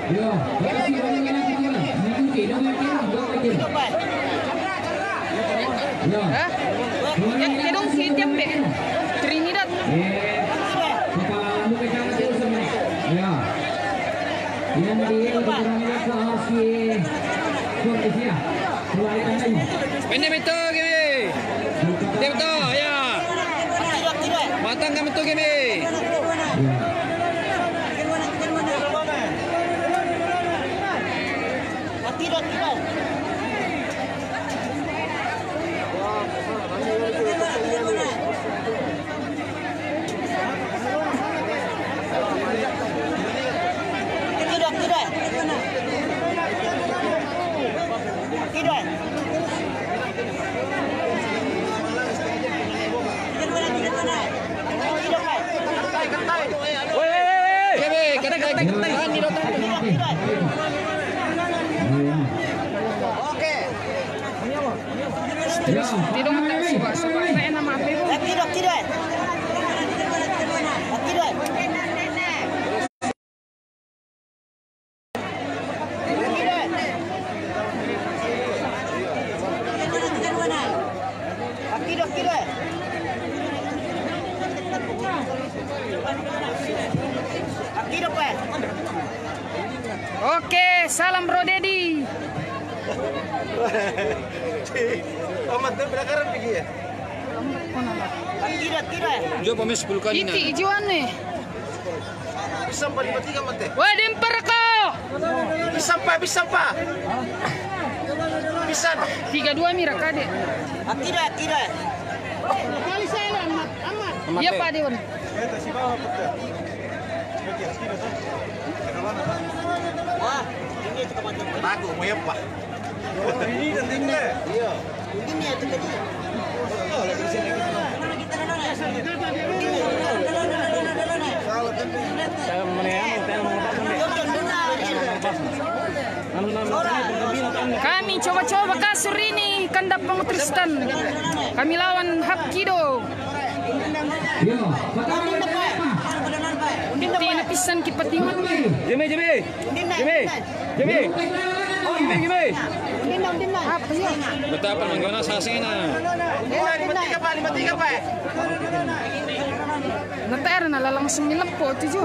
Yo, kasih banyak lagi tuan. Mengikuti nomor kiri. Yo. Ya dong si tiap deh. Trinidad. Kepala lampu ke kanan terus semua. Ya. Yang dia Trinidad harus di kondisi ya. Mulai tandanya. Pendek betul Kimi. Dia betul ya. Matang kami betul Kimi. Tidak mau suka enak mah apa? Tidak. Oke, salam Bro Dedi. Amat tuh belakang pergi ya. Tidak. Jo pames 10 kali na. Iti ijuan nih. Sampai 53 mate. Wah, dimper ko. Bisa pa. Bisa. 32 mira kade. Tidak. Kali saya amat. Iya Pak Dewan. Wah, ini itu kematian. Bagus, mau apa? Ini kan tinggal. Iya. Ini itu tadi. Oh, lagi di sini. Kami coba-coba kasur ini kandap Bang Tristan. Kami lawan Hapkido. Hindi napisan kipatingan. Jeme. Apa ya? Betapa manggona sasing na. 53 pa. Natar na lalang sumilap po tujuh.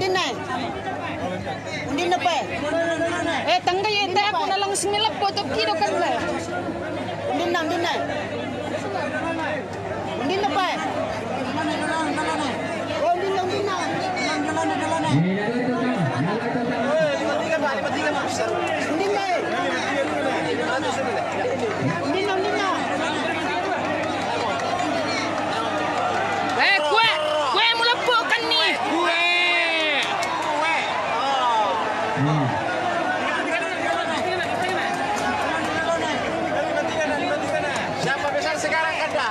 Hindi na pa. Tanggay ako na lang sumilap po Hapkido kan ba? Hindi na pa. Kue mula po kan ni. Siapa besar sekarang kada?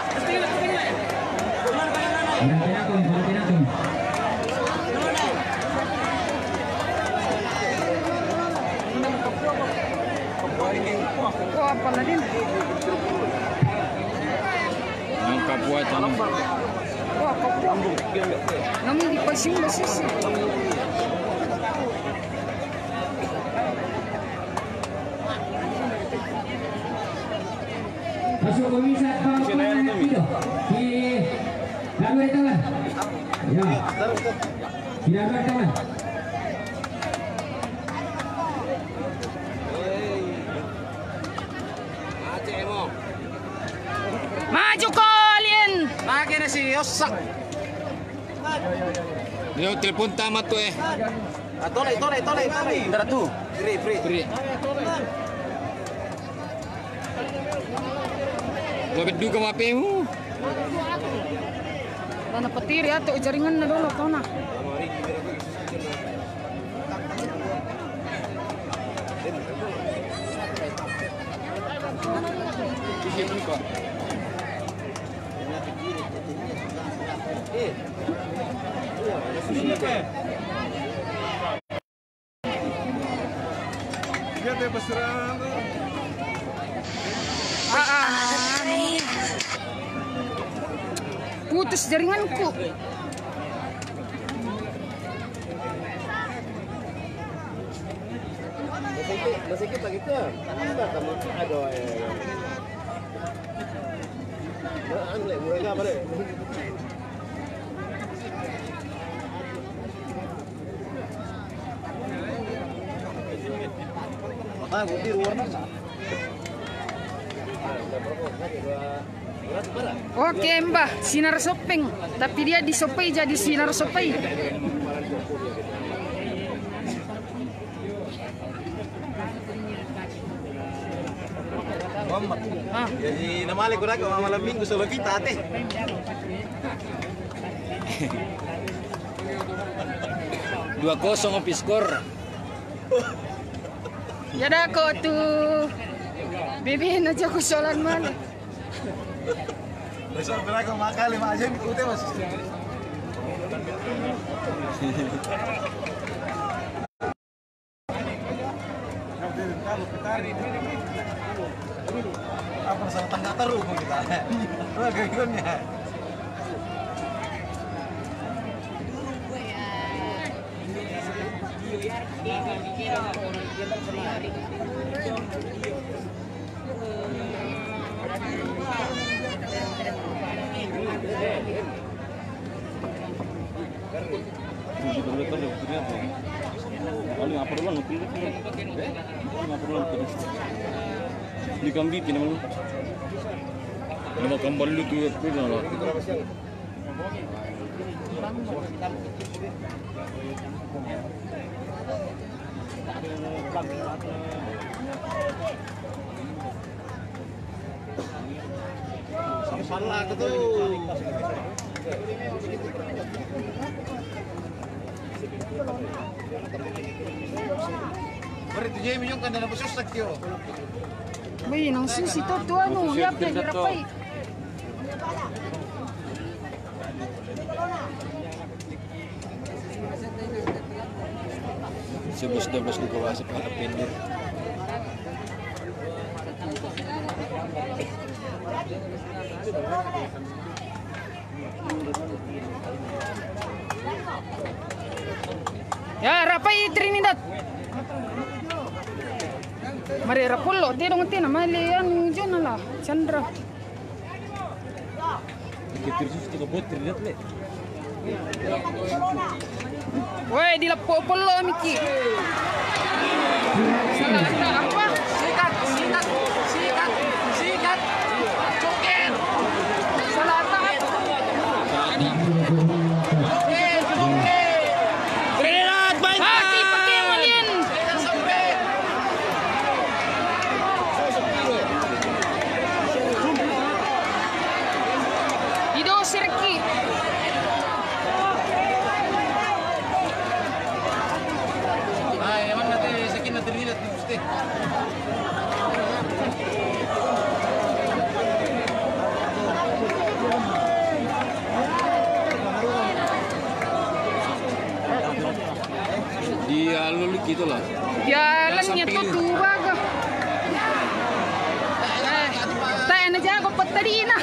Oh, apa lagi? Ang kapwa tanong. Oh, apa? Namun di pasing basis. Masuk pemisah Hapkido di gambar tangan. Ya. Di gambar tangan. Maju kalian. Lagi na si Yosak. Yo telepon tamat tu Toleh. Dara tu. Free. Gua bedu ka mape mo. Mana petir ya tuh jaringan na dulu kau nak. Putus jaringanku. Masih lagi ke. Kita kamu ada. Angle mereka apa deh? Apa putih warna? Oke Mbah, sinar sopeng. Tapi dia disopai jadi sinar sopai. Jadi namanya kurang ke malam minggu solo kita teh. 2-0 opi skor. Ya dah kau tuh. Bibihin aja kusolan mana. Besok kurang ke makan 5 jam itu teh Mas. Apa sama tengah terus kita. Gagangnya. Di kambing ini malu. Nama kambal lu tu itu lah. Salah tu. Berarti dia minyak kan dalam susah kyo. Wih, nang susi to tu anu, ya pia dirapai. Sebus 12 ke bawah sepatu pendek. Ya, rapai Trinidad. Mari rapullo, tidong tina mali anu jona lah, Chandra. Kita terus kita buat Trinidad le. Woi, dilapo polo Miki. Salah anda apa? Sikat. Joker. Salah anda apa? Trinidad main. Haki pakai malin. Ido Sirki. Emang nanti sekian Trinidad ni mesti. Dia lalu gitu lah. Jalannya tuh tua ke. Tak nak jago petari na.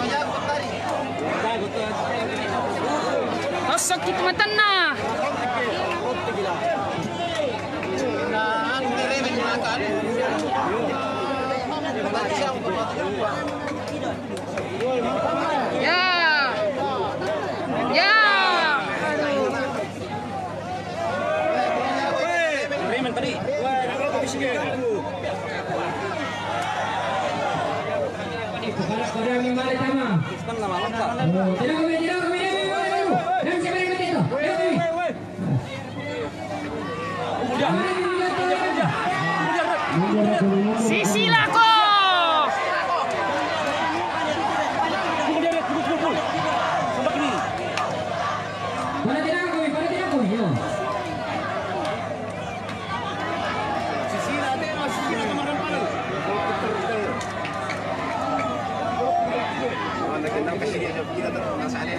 Osok kita matan na. Ya. Raymond tadi. Pada memang sama. Tidak kami. Dan siapa yang itu? Sisilako. Pada tidak kami. Kita terus sana.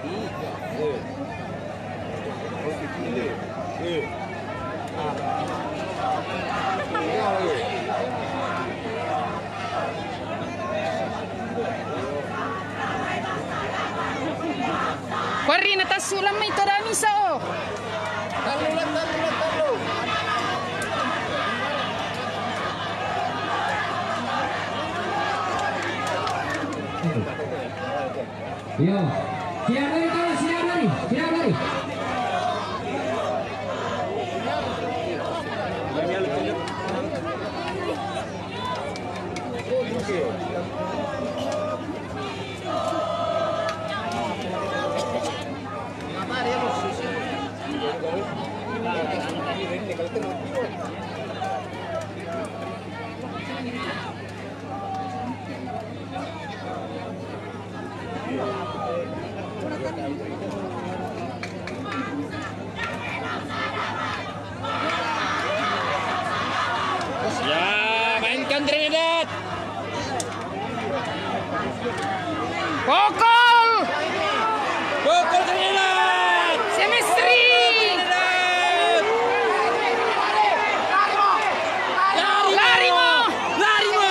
Kwari na tasulam may torami sa o. Talu. Yo, siap dari kawan, siap dari. Ya, mainkan Trinidad. Pukul Trinidad. Semestri. Larimo.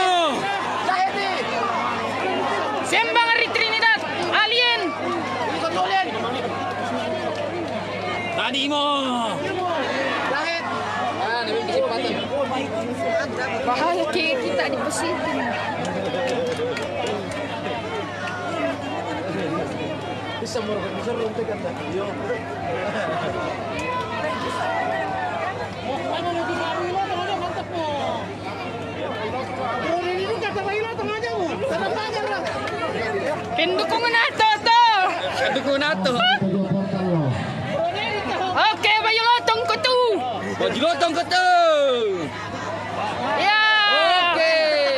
Sembang dari Trinidad. Alien. Tadi mo. Bahaya kita di posisi. Pendukung NATO. Oke, Bayu Lotong kutu. Ya. Oke.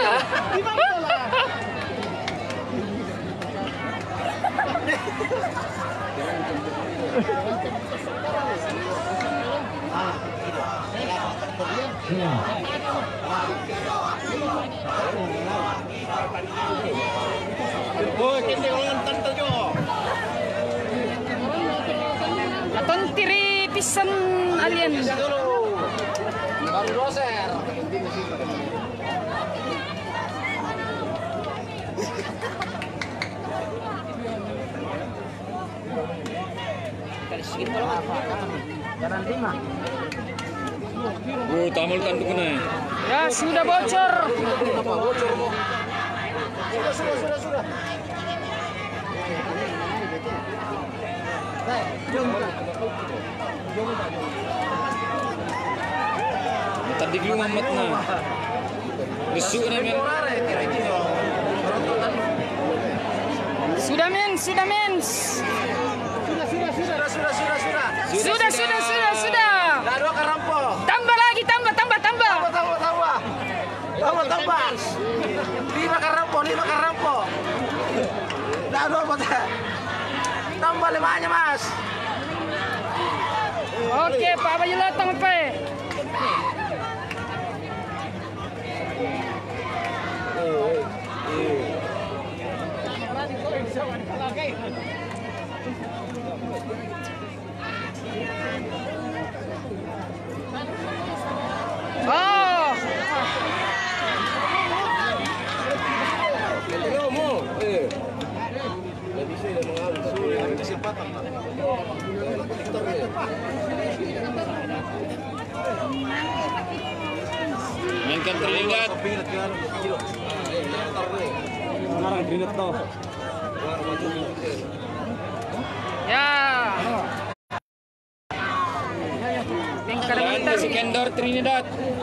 Aton tiri pisan alien. Baru doser. Tamal kan tuh kena. Ya, sudah bocor. Sudah. Tadi dulu ngamat na. Besuk na men. Sudah mens. Sudah. Dah dua karampo. Tambah lagi, tambah. Tambah. 5 karampo. Dah dua potong. Tambah 5-nya, Mas. Oke, Pak Bayu Lotong apa? Mainkan Trinidad. Ya. Dan Iskandar Trinidad.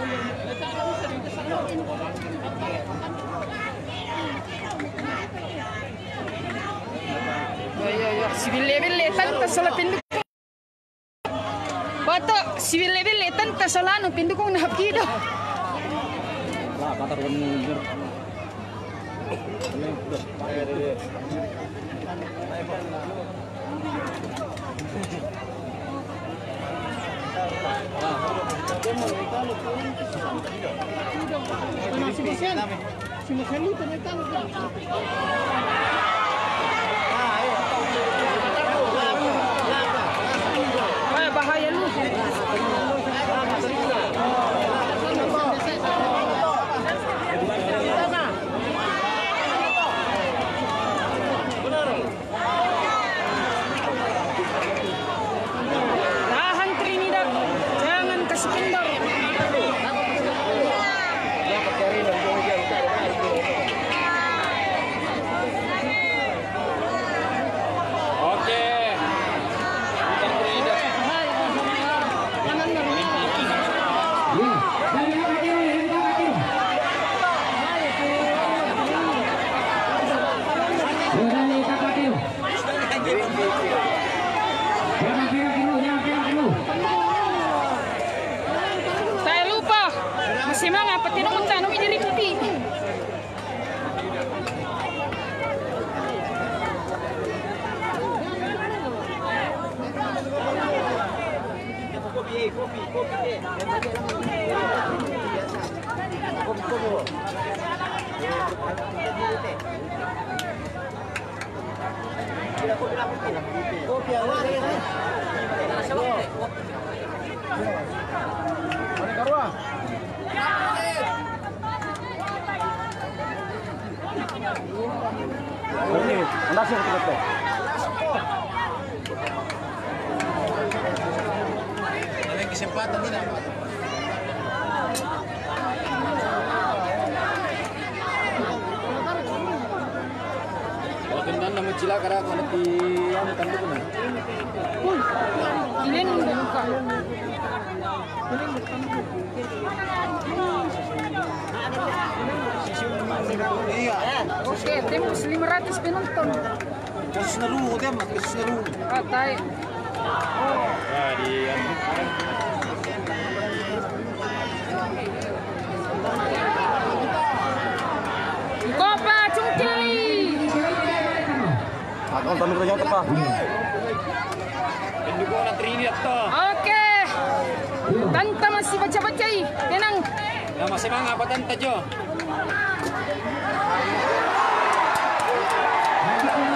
Ya. Sibile tanta sala pendukung. Bato, sibile tanta sala no pendukung na hapkido. Bahaya lu. Tahan Trinidad, jangan kasih kendor. na pati nung unta nung idirikti. Ada kesempatan tidak? Kendan nama cila kara kana ti anu tandu kuna. Ini buka. Iya. Oke, tembus 500 penonton. Kasus naluho dem, kasus naluho. Ah, tayo. Ya di anu. Kopa Cungkili. Ang tanong ko pa. Hindi ko na trini ato. Oke. Tanta masih baca-bacai. Tenang. Na masih mga batan tajo.